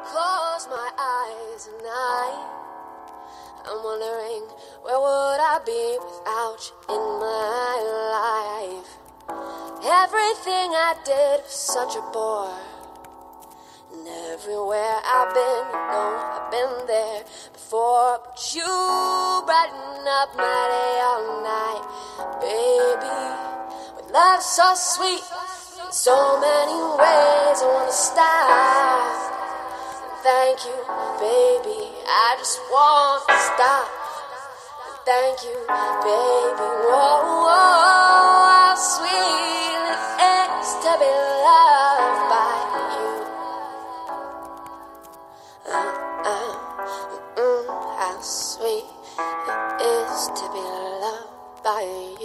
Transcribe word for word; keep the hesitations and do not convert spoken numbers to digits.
close my eyes at night, I'm wondering, where would I be without you in my life? Everything I did was such a bore, and everywhere I've been, you know I've been there before, but you brighten up my day all night, baby. With love so sweet, in so many ways I wanna stop. Thank you, baby, I just want to stop. Thank you, baby, whoa, whoa, how sweet it is to be loved by you. Uh, uh, mm, how sweet it is to be loved by you.